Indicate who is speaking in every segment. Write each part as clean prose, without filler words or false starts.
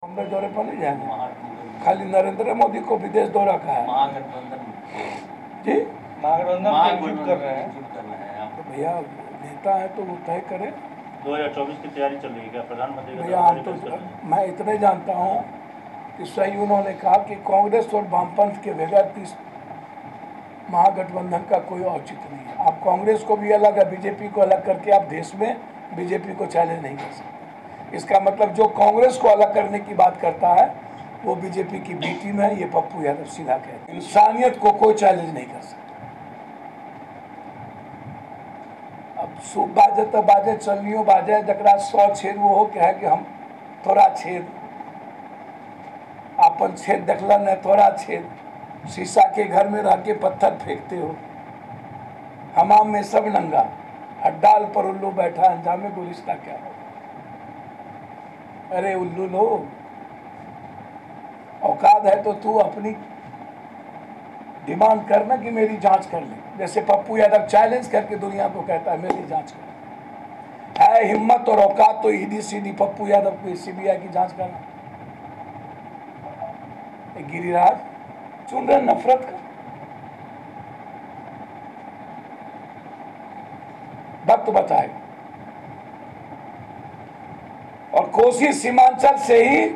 Speaker 1: बॉम्बे दौरे पर नहीं जाएंगे, खाली नरेंद्र मोदी को विदेश दौरा का है।
Speaker 2: महागठबंधन
Speaker 1: जी
Speaker 2: महागठबंधन कर रहे हैं
Speaker 1: तो भैया नेता है तो वो तय करे।
Speaker 3: 2024 की तैयारी चल रही है क्या प्रधानमंत्री
Speaker 1: भैया हम तो मैं इतने जानता हूँ कि सही उन्होंने कहा कि कांग्रेस और वामपंथ के बगैर महागठबंधन का कोई औचित्य नहीं है। आप कांग्रेस को भी अलग है, बीजेपी को अलग करके आप देश में बीजेपी को चैलेंज नहीं कर सकते। इसका मतलब जो कांग्रेस को अलग करने की बात करता है वो बीजेपी की बी टीम है। ये पप्पू यादव सीधा कहते हैं, इंसानियत को कोई चैलेंज नहीं कर सकता। अब सूप बाजे तो बाजे, चलनियो बाजे, जकरा 100 छेद वो हो क्या है कि हम थोड़ा छेद अपन छेद देखला न थोड़ा छेद, शीशा के घर में रह के पत्थर फेंकते हो, हमाम में सब नंगा, हड्डाल पर उल्लू बैठा, अंजामे गुलिस्ता क्या हो। अरे उल्लू लो, औकात है तो तू अपनी डिमांड करना कि मेरी जांच कर ले। जैसे पप्पू यादव चैलेंज करके दुनिया को कहता है मेरी जांच कर, है हिम्मत और औकात तो ईडी सीधी पप्पू यादव को सीबीआई की जांच करना। गिरिराज चुन रहे नफरत का, वक्त बताए। और कोसी सीमांचल से ही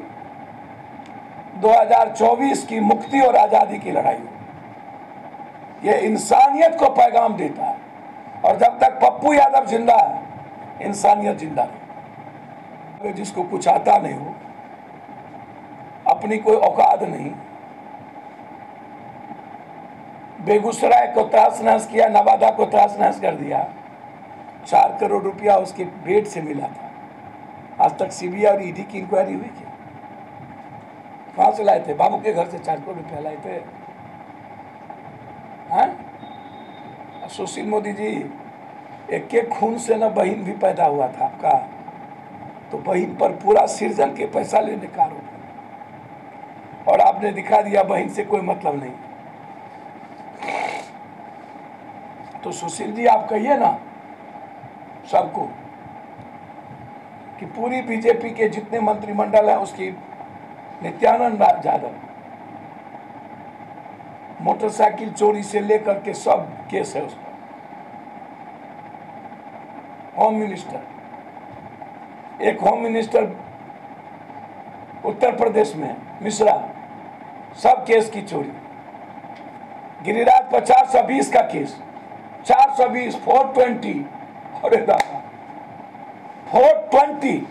Speaker 1: 2024 की मुक्ति और आजादी की लड़ाई हो, ये इंसानियत को पैगाम देता है। और जब तक पप्पू यादव जिंदा है, इंसानियत जिंदा है। जिसको कुछ आता नहीं हो, अपनी कोई औकात नहीं, बेगूसराय को तहस नहस किया, नवादा को तहस नहस कर दिया। 4 करोड़ रुपया उसके बेट से मिला था। आज तक सीबीआई और ईडी की इंक्वायरी हुई क्या? कहां से लाए थे? बाबू के घर से 4 करोड़ रुपया लाए थे। सुशील मोदी जी, एक एक खून से ना बहन भी पैदा हुआ था आपका, तो बहन पर पूरा सृजन के पैसा लेने का आरोप, और आपने दिखा दिया बहन से कोई मतलब नहीं। तो सुशील जी आप कहिए ना सबको कि पूरी बीजेपी के जितने मंत्रिमंडल है उसकी नित्यानंद यादव मोटरसाइकिल चोरी से लेकर के सब केस है उस पर। होम मिनिस्टर, एक होम मिनिस्टर उत्तर प्रदेश में मिश्रा, सब केस की चोरी। गिरिराज पर 420 का केस, 420, 420, अरे दादा 420।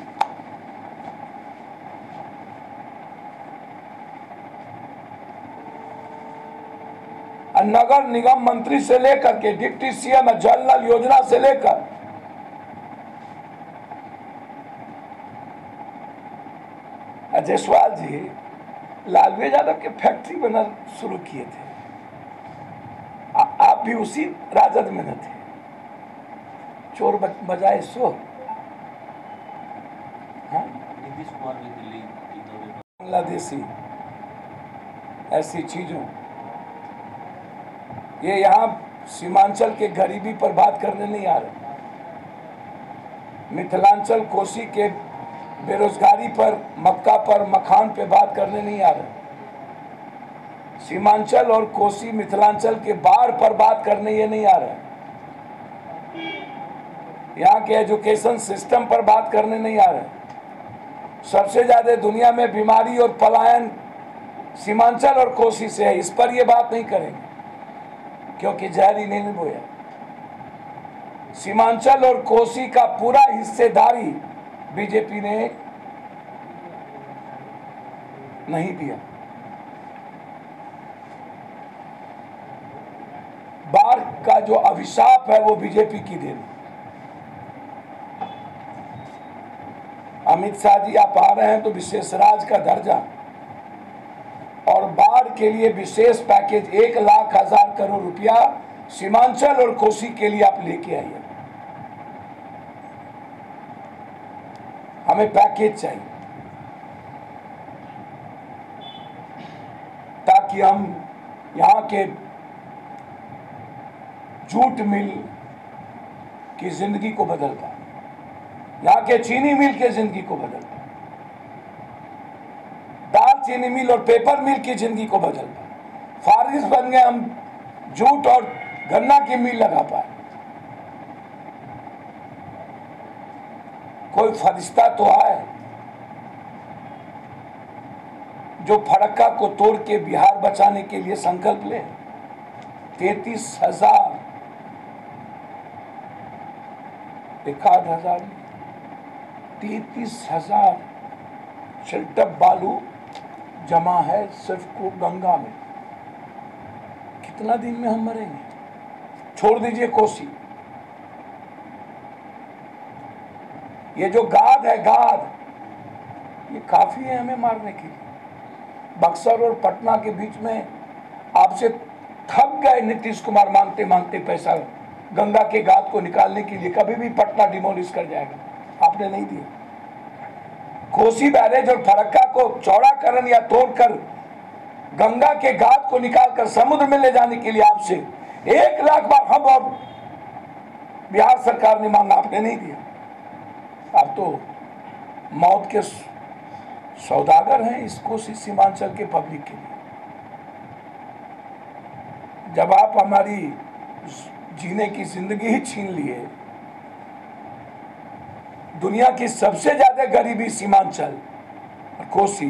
Speaker 1: नगर निगम मंत्री से लेकर के डिप्टी सीएम, जल नल योजना से लेकर जायसवाल जी लालू यादव के फैक्ट्री बना शुरू किए थे। आप भी उसी राजद में न थे? चोर बजाए सो।
Speaker 2: नीतीश कुमार भी दिल्ली की दौरे पर
Speaker 1: बांग्लादेशी ऐसी चीजों, ये यहाँ सीमांचल के गरीबी पर बात करने नहीं आ रहे, मिथिलांचल कोसी के बेरोजगारी पर, मक्का पर, मखान पे बात करने नहीं आ रहे, सीमांचल और कोसी मिथिलांचल के बाढ़ पर बात करने ये नहीं आ रहे, यहाँ के एजुकेशन सिस्टम पर बात करने नहीं आ रहे। सबसे ज्यादा दुनिया में बीमारी और पलायन सीमांचल और कोसी से है, इस पर ये बात नहीं करेंगे क्योंकि जहर इन्हें बोया। सीमांचल और कोसी का पूरा हिस्सेदारी बीजेपी ने नहीं दिया। बाढ़ का जो अभिशाप है वो बीजेपी की देन। अमित शाह जी आप आ रहे हैं तो विशेष राज का दर्जा और बाढ़ के लिए विशेष पैकेज 1,00,000 करोड़ रुपया सीमांचल और कोसी के लिए आप लेके आइए। हमें पैकेज चाहिए ताकि हम यहाँ के जूट मिल की जिंदगी को बदल पाए, यहाँ के चीनी मिल के जिंदगी को बदल पाए। चीनी मिल और पेपर मिल की जिंदगी को बदल पाए। फारिस बन गए हम, जूट और गन्ना की मिल लगा पाए। कोई फरिश्ता तो आए जो फड़क्का को तोड़ के बिहार बचाने के लिए संकल्प ले। 33,000 1,000 33,000 शेल्टअप बालू जमा है सिर्फ को गंगा में। कितना दिन में हम मरेंगे? छोड़ दीजिए कोसी, ये जो गाद है, गाद ये काफी है हमें मारने के लिए। बक्सर और पटना के बीच में आपसे थक गए नीतीश कुमार मांगते मांगते पैसा गंगा के गाद को निकालने के लिए। कभी भी पटना डिमोलिश कर जाएगा, आपने नहीं दिया। कोसी बैरेज और फरक्का को चौड़ाकरण या तोड़कर गंगा के गाद को निकालकर समुद्र में ले जाने के लिए आपसे 1 लाख बार हम और बिहार सरकार ने मांगा, आपने नहीं दिया। आप तो मौत के सौदागर हैं इस कोसी सीमांचल के पब्लिक के लिए। जब आप हमारी जीने की जिंदगी ही छीन लिए, दुनिया की सबसे ज्यादा गरीबी सीमांचल कोसी,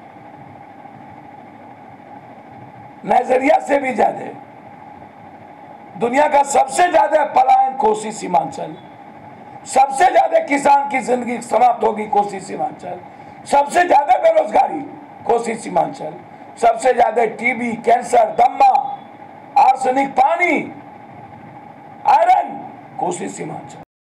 Speaker 1: नाइजीरिया से भी ज्यादा दुनिया का सबसे ज्यादा पलायन कोसी सीमांचल, सबसे ज्यादा किसान की जिंदगी समाप्त होगी कोसी सीमांचल, सबसे ज्यादा बेरोजगारी कोसी सीमांचल, सबसे ज्यादा टीबी, कैंसर, दमा, आर्सेनिक, पानी, आयरन कोसी सीमांचल।